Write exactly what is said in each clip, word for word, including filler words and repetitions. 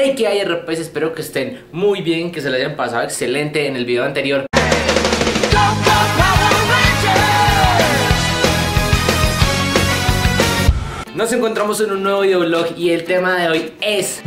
Hey, ¿qué hay, R Ps? Espero que estén muy bien, que se les hayan pasado excelente en el video anterior. Nos encontramos en un nuevo videoblog y el tema de hoy es...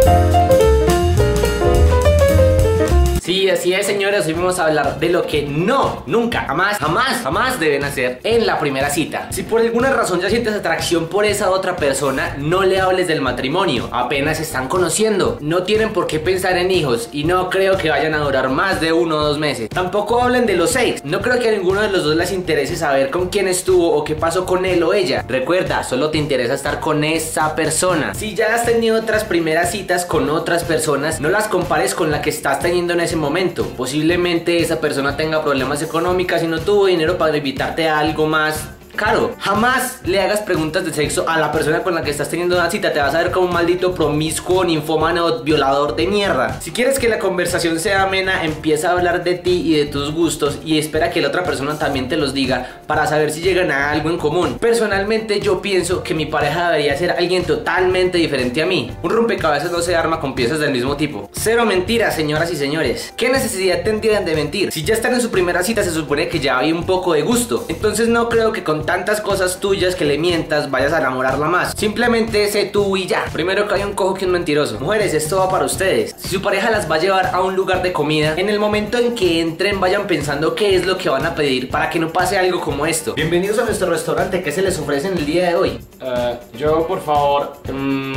Sí, así es, señores, hoy vamos a hablar de lo que no, nunca, jamás, jamás, jamás deben hacer en la primera cita. Si por alguna razón ya sientes atracción por esa otra persona, no le hables del matrimonio, apenas se están conociendo. No tienen por qué pensar en hijos y no creo que vayan a durar más de uno o dos meses. Tampoco hablen de los seis, no creo que a ninguno de los dos les interese saber con quién estuvo o qué pasó con él o ella. Recuerda, solo te interesa estar con esa persona. Si ya has tenido otras primeras citas con otras personas, no las compares con la que estás teniendo en ese momento. Posiblemente esa persona tenga problemas económicos y no tuvo dinero para invitarte a algo más caro. Jamás le hagas preguntas de sexo a la persona con la que estás teniendo una cita. Te vas a ver como un maldito promiscuo, ninfómano, violador de mierda. Si quieres que la conversación sea amena, empieza a hablar de ti y de tus gustos y espera que la otra persona también te los diga para saber si llegan a algo en común. Personalmente yo pienso que mi pareja debería ser alguien totalmente diferente a mí. Un rompecabezas no se arma con piezas del mismo tipo. Cero mentiras, señoras y señores. ¿Qué necesidad tendrían de mentir? Si ya están en su primera cita, se supone que ya hay un poco de gusto. Entonces no creo que con tantas cosas tuyas que le mientas vayas a enamorarla más. Simplemente sé tú y ya. Primero que hay un cojo que un mentiroso. Mujeres, esto va para ustedes. Si su pareja las va a llevar a un lugar de comida, en el momento en que entren vayan pensando qué es lo que van a pedir para que no pase algo como esto. Bienvenidos a nuestro restaurante. ¿Qué se les ofrece en el día de hoy? Uh, yo, por favor, um,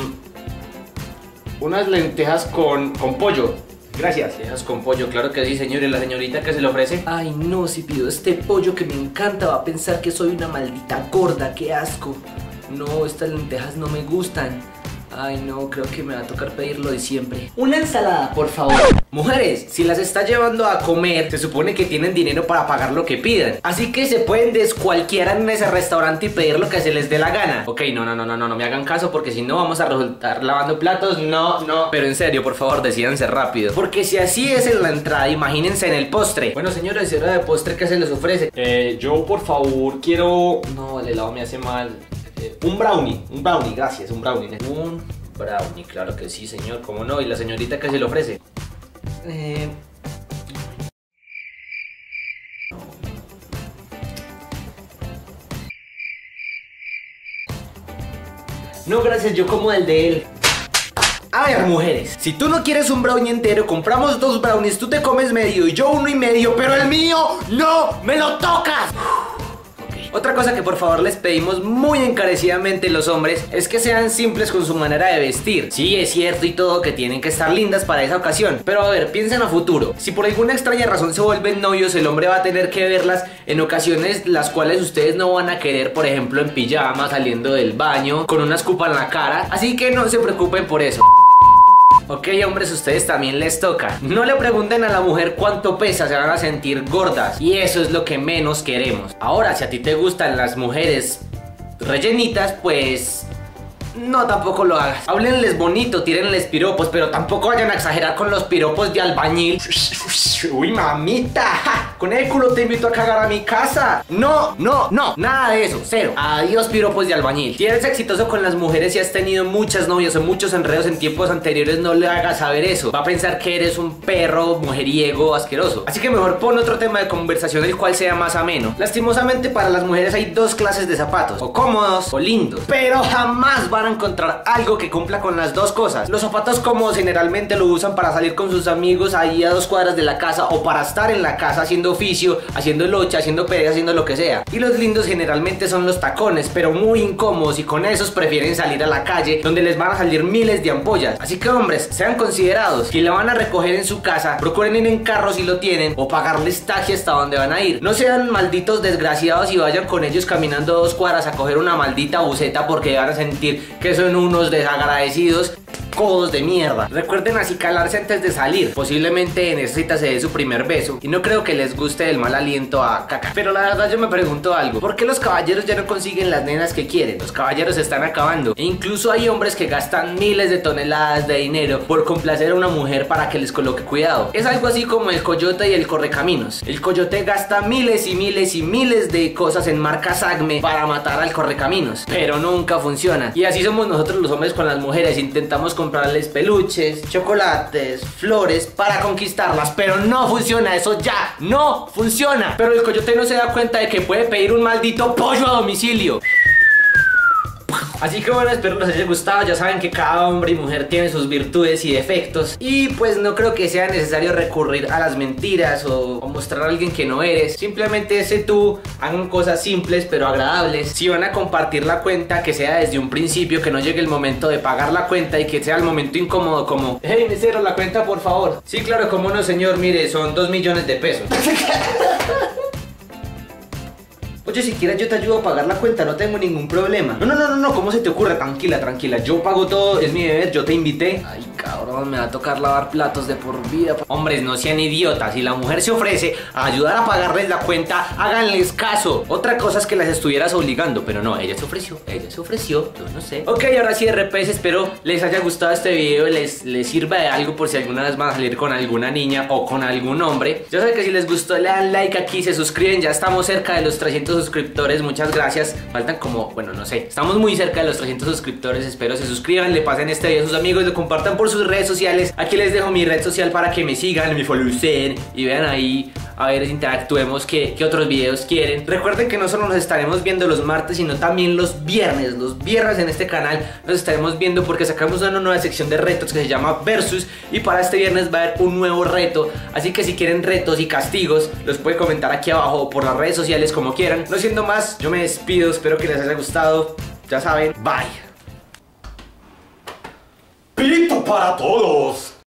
unas lentejas con, con pollo. Gracias. Lentejas con pollo, claro que sí, señor. ¿Y la señorita qué se le ofrece? Ay, no, si pido este pollo que me encanta va a pensar que soy una maldita gorda, qué asco. No, estas lentejas no me gustan. Ay, no, creo que me va a tocar pedirlo de siempre. Una ensalada, por favor. Mujeres, si las está llevando a comer, se supone que tienen dinero para pagar lo que pidan. Así que se pueden descualquierar en ese restaurante y pedir lo que se les dé la gana. Ok, no, no, no, no, no, no me hagan caso porque si no vamos a resultar lavando platos. No, no. Pero en serio, por favor, decídanse rápido. Porque si así es en la entrada, imagínense en el postre. Bueno, señores, hora de postre, ¿qué se les ofrece? Eh, yo, por favor, quiero... No, el helado me hace mal. Un brownie, un brownie, gracias, un brownie. Un brownie, claro que sí, señor, cómo no. ¿Y la señorita qué se le ofrece? Eh... No, gracias, yo como el de él. A ver, mujeres, si tú no quieres un brownie entero, compramos dos brownies, tú te comes medio y yo uno y medio, pero el mío no me lo tocas. Otra cosa que por favor les pedimos muy encarecidamente los hombres es que sean simples con su manera de vestir. Sí, es cierto y todo que tienen que estar lindas para esa ocasión, pero a ver, piensen a futuro. Si por alguna extraña razón se vuelven novios, el hombre va a tener que verlas en ocasiones las cuales ustedes no van a querer, por ejemplo en pijama, saliendo del baño, con una escupa en la cara. Así que no se preocupen por eso. Ok, hombres, ustedes también les toca. No le pregunten a la mujer cuánto pesa, se van a sentir gordas. Y eso es lo que menos queremos. Ahora, si a ti te gustan las mujeres rellenitas, pues... no, tampoco lo hagas. Háblenles bonito, tírenles piropos, pero tampoco vayan a exagerar con los piropos de albañil. Uy, mamita, ja, con el culo te invito a cagar a mi casa. No, no, no, nada de eso, cero. Adiós piropos de albañil. Si eres exitoso con las mujeres y has tenido muchas novias o muchos enredos en tiempos anteriores, no le hagas saber eso. Va a pensar que eres un perro mujeriego asqueroso. Así que mejor pon otro tema de conversación el cual sea más ameno. Lastimosamente para las mujeres hay dos clases de zapatos, o cómodos o lindos, pero jamás van a encontrar algo que cumpla con las dos cosas. Los zapatos cómodos generalmente lo usan para salir con sus amigos ahí a dos cuadras de la casa o para estar en la casa haciendo oficio, haciendo locha, haciendo pereza, haciendo lo que sea. Y los lindos generalmente son los tacones, pero muy incómodos, y con esos prefieren salir a la calle donde les van a salir miles de ampollas. Así que hombres, sean considerados. Si la van a recoger en su casa, procuren ir en carro si lo tienen o pagarles taxi hasta donde van a ir. No sean malditos desgraciados y vayan con ellos caminando dos cuadras a coger una maldita buceta porque van a sentir que son unos desagradecidos codos de mierda. Recuerden acicalarse antes de salir. Posiblemente en esta cita se dé su primer beso y no creo que les guste el mal aliento a caca. Pero la verdad yo me pregunto algo. ¿Por qué los caballeros ya no consiguen las nenas que quieren? Los caballeros se están acabando. E incluso hay hombres que gastan miles de toneladas de dinero por complacer a una mujer para que les coloque cuidado. Es algo así como el coyote y el correcaminos. El coyote gasta miles y miles y miles de cosas en marca Acme para matar al correcaminos, pero nunca funciona. Y así somos nosotros los hombres con las mujeres. Intentamos con comprarles peluches, chocolates, flores para conquistarlas, pero no funciona, eso ya no funciona. Pero el coyote no se da cuenta de que puede pedir un maldito pollo a domicilio. Así que bueno, espero les haya gustado. Ya saben que cada hombre y mujer tiene sus virtudes y defectos, y pues no creo que sea necesario recurrir a las mentiras o, o mostrar a alguien que no eres. Simplemente sé tú, hagan cosas simples pero agradables. Si van a compartir la cuenta, que sea desde un principio, que no llegue el momento de pagar la cuenta y que sea el momento incómodo como: hey, mesero, la cuenta por favor. Sí, claro, cómo no, señor, mire, son dos millones de pesos. Oye, si quieres yo te ayudo a pagar la cuenta, no tengo ningún problema. No, no, no, no, no, ¿cómo se te ocurre? Tranquila, tranquila, yo pago todo, es mi deber, yo te invité. Ay, cabrón, me va a tocar lavar platos de por vida. Hombres, no sean idiotas, si la mujer se ofrece a ayudar a pagarles la cuenta, háganles caso. Otra cosa es que las estuvieras obligando, pero no, ella se ofreció, ella se ofreció, yo no sé. Ok, ahora sí, R P S, espero les haya gustado este video, les, les sirva de algo por si alguna vez van a salir con alguna niña o con algún hombre. Ya saben que si les gustó le dan like aquí, se suscriben, ya estamos cerca de los trescientos suscriptores, muchas gracias. Faltan como, bueno, no sé, estamos muy cerca de los trescientos suscriptores. Espero se suscriban, le pasen este video a sus amigos, lo compartan por sus redes sociales. Aquí les dejo mi red social para que me sigan, me followen y vean ahí, a ver, interactuemos, qué, qué otros videos quieren. Recuerden que no solo nos estaremos viendo los martes, sino también los viernes. Los viernes en este canal nos estaremos viendo porque sacamos una nueva sección de retos que se llama Versus, y para este viernes va a haber un nuevo reto. Así que si quieren retos y castigos, los pueden comentar aquí abajo o por las redes sociales, como quieran. No siendo más, yo me despido, espero que les haya gustado. Ya saben, bye. Pito para todos.